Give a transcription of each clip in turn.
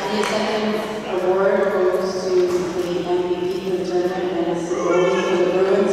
the second award goes to the MVP for the tournament, and it's the goalie for the Bruins.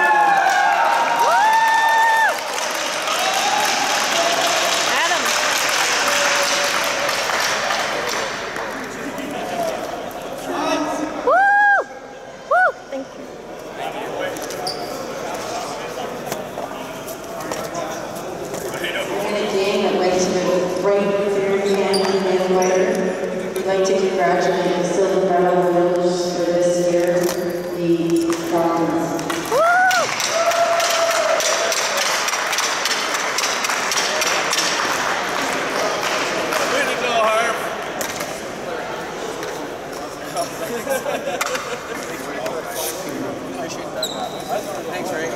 Dane that went to the right third hand in the fighter. We'd like to congratulate the silver medal winners for this year, the Falcons. Way to go, Harv! Appreciate that. Thanks, Ray.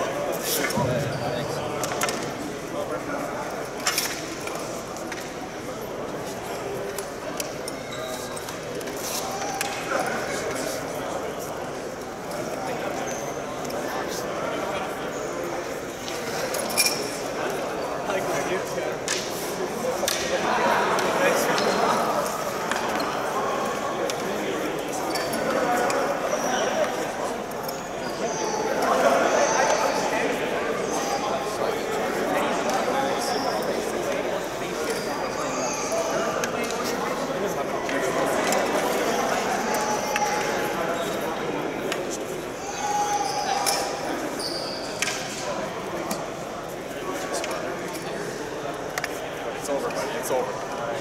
It's over, buddy. It's over.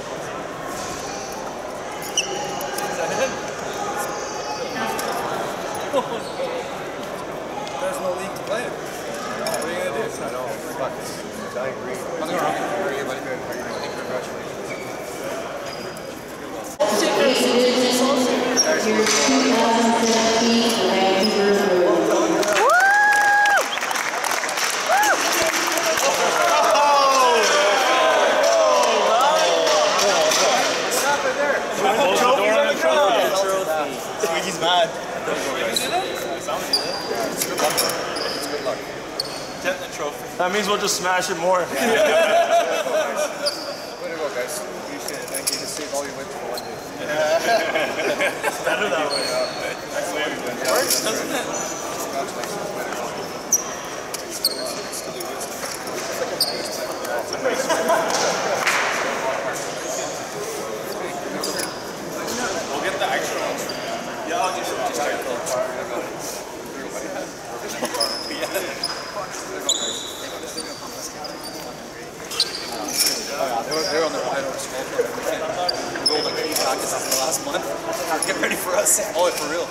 There's no league to play. What are you gonna do? I know. Fuck. I agree. How's it going? How are you, buddy? Good. How are you doing? Congratulations. Here's 2017 Vancouver Bruins. Swiggy's mad. It's good luck. It's good luck. Get the trophy. That means we'll just smash it more. Way to go, guys. Appreciate it. Thank you. Just save all your wins for one day. It's better that way. That's the way we do it. It works, doesn't it? Congratulations. Way to go. We'll get the extra ones. Yeah, I'll just try to pull apart. They were on their final score. We rolled like 8 practices in the last month. Get ready for us. Oh, for real.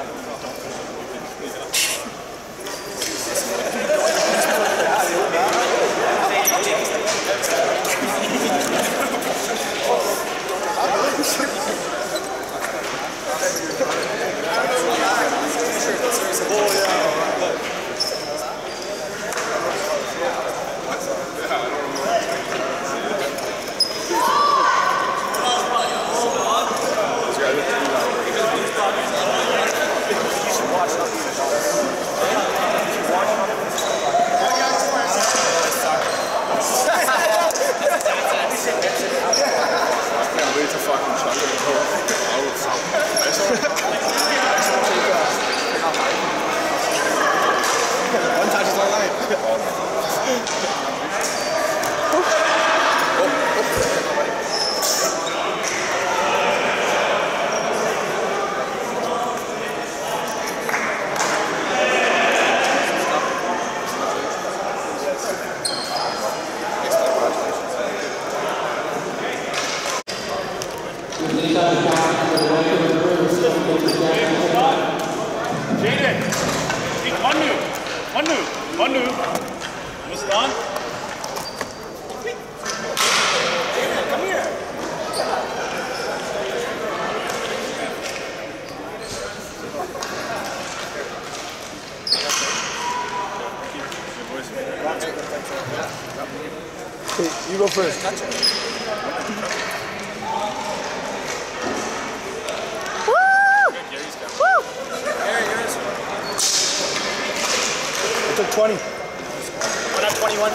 One touch is all right. Jaden, one move. Almost done. Come here. Hey, you go first. I took 20. We're not 21.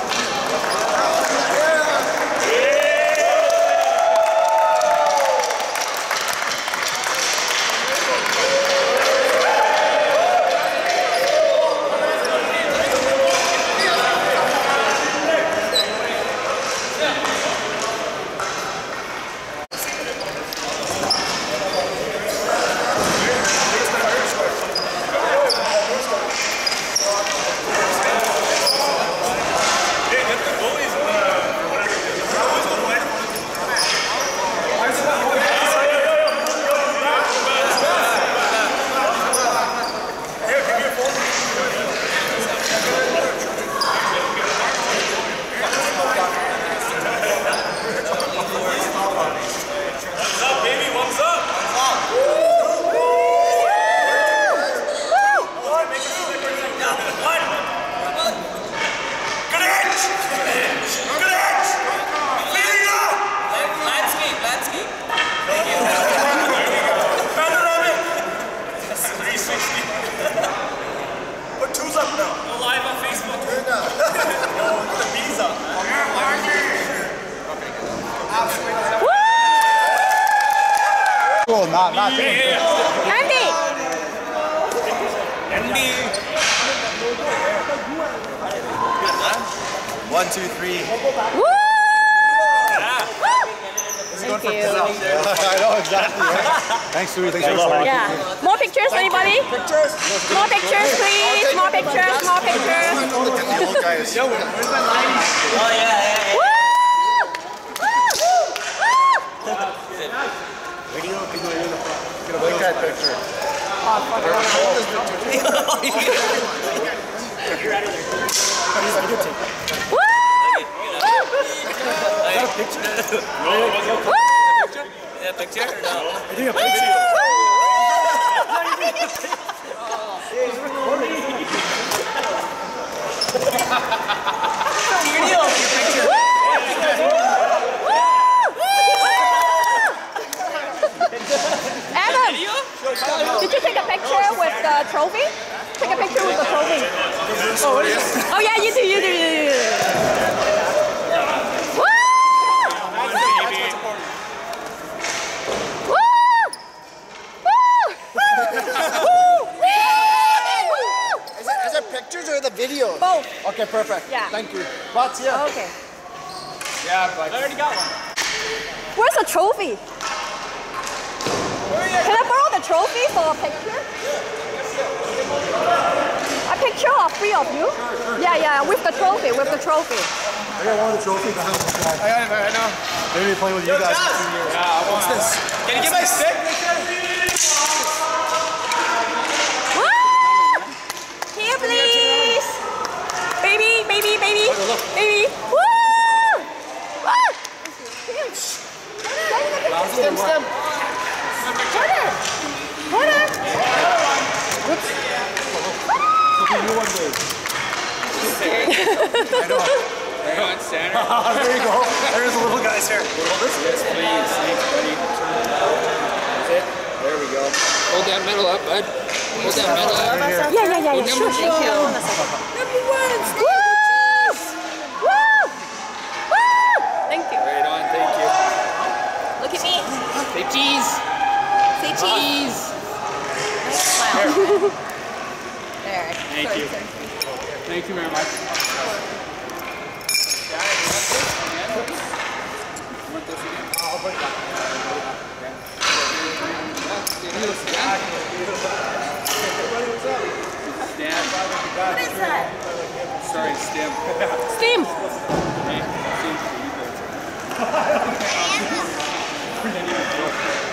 Cool, not Andy! Andy! 1, 2, 3. Woo! Going for Thank you. I know exactly. Right? Thanks, Surrey. Thanks for the Yeah. More pictures, anybody? Pictures. More pictures, please. More pictures. More pictures. The old guys. Yo, where's my lighting? Oh, yeah. Woo! Get a big guy picture. Woo! Yeah, picture or no? I think a picture. Adam, did you take a picture with the trophy? Take a picture with the trophy. Oh yeah, you do. Woo! Is it pictures or the video? Both. Okay, perfect. Yeah. Thank you. But yeah. Okay. Yeah, but I already got one. Where's the trophy? Can I borrow the trophy for a picture? A picture of 3 of you? Yeah, with the trophy, I got one of the trophies. I know. Maybe playing with you guys for 2 years. Yeah, what's this? Can you get my stick? Woo! Here, please. Baby. Woo! Woo! Stem. Corner. Whoops. I know. Hang on, Santa. There you go. There's the little guys here. Yes, please. Thanks, buddy. That's it. There we go. Hold that medal up, bud. Hold that medal up. Yeah. Sure. Number 1. Woo! Thank you. Right on, thank you. Look at me. Say cheese. Say cheese. Nice smile. There. Thank you. Thank you very much. What is that? Sorry, Stim. Steam. Hey,